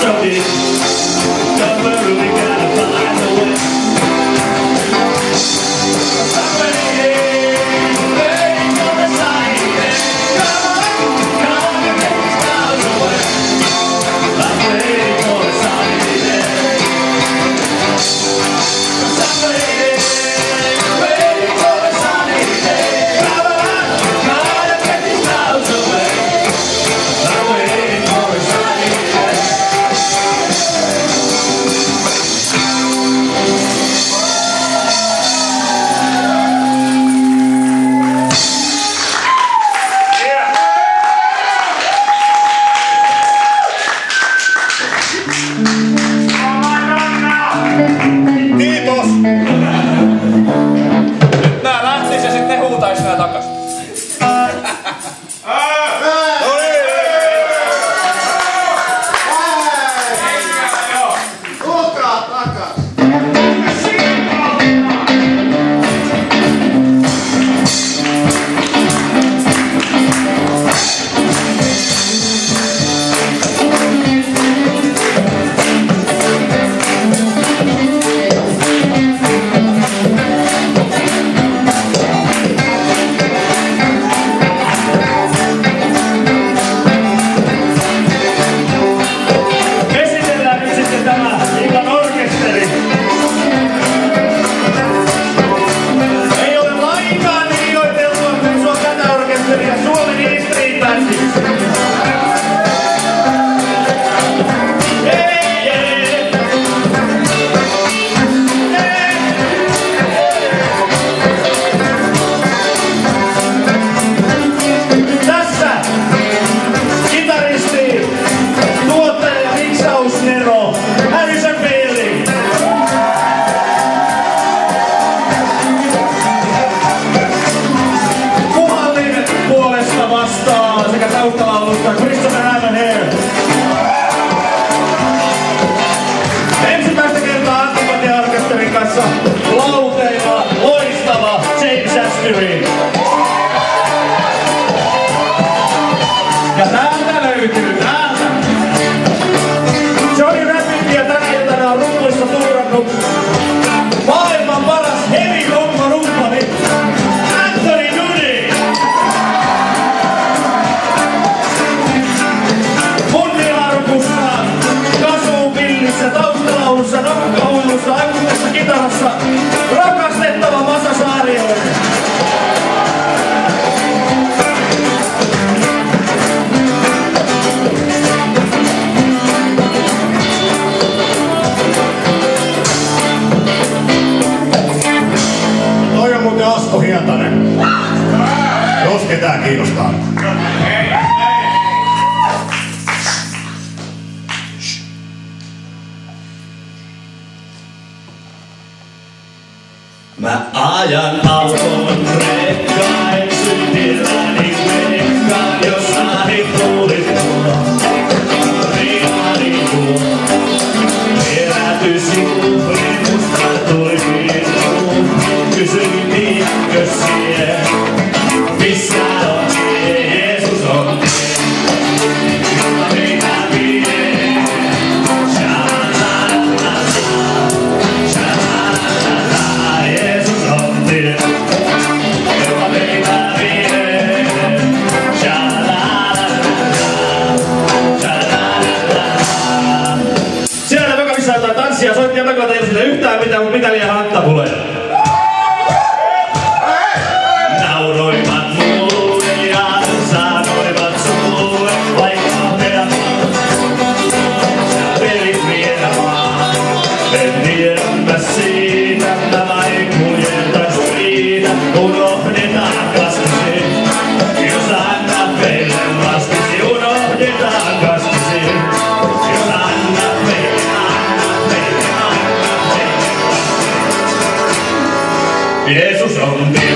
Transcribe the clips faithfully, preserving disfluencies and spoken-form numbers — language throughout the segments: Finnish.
so deep. Don't worry, we gotta find a way. I'm waiting, waiting for the sunny day. Come on, come on, and take these clouds away. I'm waiting for the sunny day. I'm waiting, waiting for the sunny day. Come on, come on, and take these clouds away. I'm waiting for the sunny day. Kiitos! Nyt nää lähtis ja sit ne huutais nää takas. Tulkaa takas! Esitellään nyt sitten tämä illan orkesteri. Ei ole lainkaan liioiteltua kutsua tätä orkesteria Suomen E Street Bandiksi. Hei, hei. Tässä kitaristi, tuottaja ja miksausnero Harrison Bailey. Puhallin puolesta vastaa sekä taustalaulusta Christopher Havenhair. Ensimmäistä kertaa Antipatia-orkesterin kanssa lauteilla loistava James Askery. Ja täältä löytyy täältä. Johnny Rappidia tänä iltana on rummuissa tuurannut maailman paras heavy-homma-rumpali Anthony Doody. Munniharpussa, kasvupillissä, taustalaulussa, nokkahullussa, akustissa kitarassa rakastettava Masa Saarioinen. Toi on muuten Asko Hietanen. Jos ketään kiinnostaa. Mä ajan auton rekkaan, syntilläni veikkaan, jos saarit tuulit tuo. Riani tuo, herätysjuhli musta tuli virtuun. Kysyin, tiedätkö sie, missä on tie, Jeesus on tie, joka meitä vie. Sha-la-la-la-la, sha-la-la-la-la, Jeesus on tie, joka meitä vie. Sha-la-la-la-la, sha-la-la-la-la. Siellä Mökävissä jotain tanssia, soitti Mökältä ei sille yhtään mitään, mutta mitä liian hanttapuleja. Nauroivat mulle ja sanoivat sulle, vaikka meidän sä pelit vielä vaan. En tiedä siitä, mä vain kuljetais riitä, unohdetaan kastisi. Jos annat meille vastisi, unohdetaan kastisi. Jos annat meille, annat meille, annat meille vastisi. Jeesus on tie.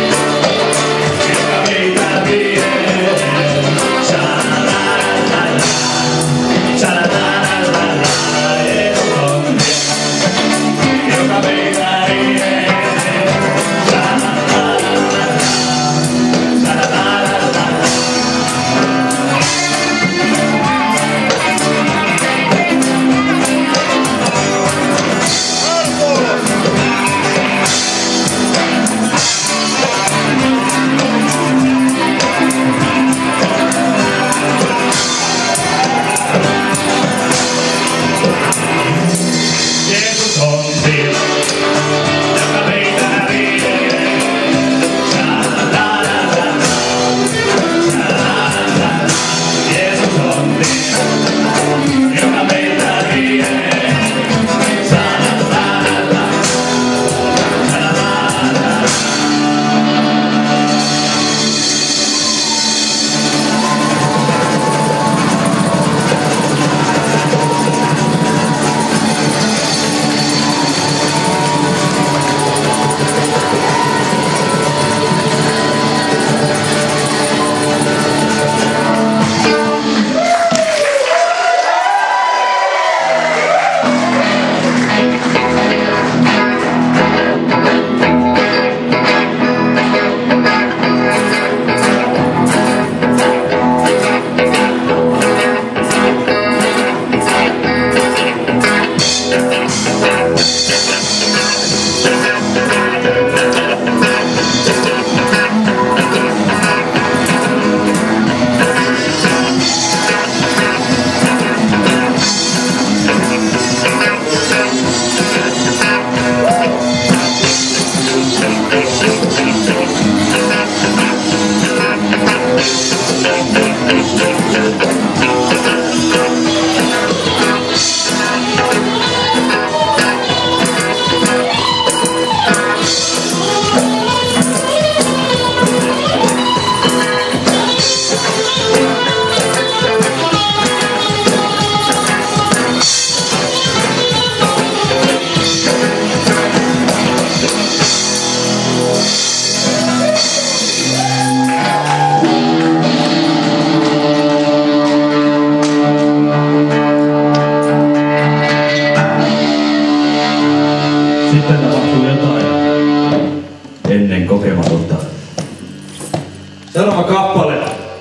sitten tapahtuu jotain ennen kokematonta. Seuraava kappale.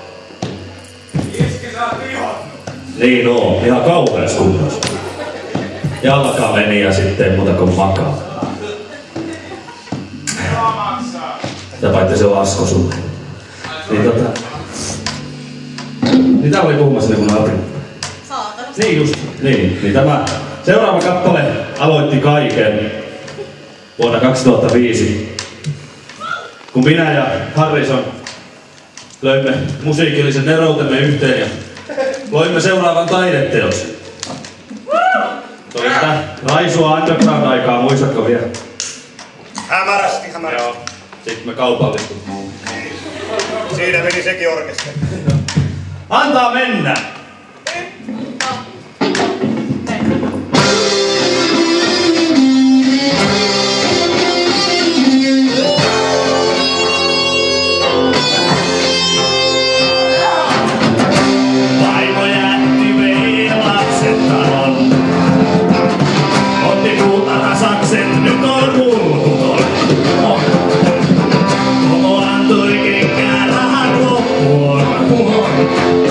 Iski, sä oot ihonnut. Niin oo, ihan kauheas kunnossa. Jalka meni ja sitten ei muuta kuin makaa. Ja paitsi se on Asko sulle. Niin tota... Niin tää oli puhumassa niin kuin Apri. Saatana. Niin just, niin. Niin tämä seuraava kappale aloitti kaiken vuonna kaksituhattaviisi. Kun minä ja Harrison löimme musiikillisen neroutemme yhteen ja loimme seuraavan taideteoksen. Se oli sitä raisua underground-aikaa, muistatko vielä? Hämärästi, hämärästi. Joo. Sitten me kaupallistumme. Siinä meni sekin orkesteri. Antaa mennä! Vaimo jätti vei lapset talon. Otti kultarasakset, nyt on ruututon. Pomo antoi kenkää rahan loppuun.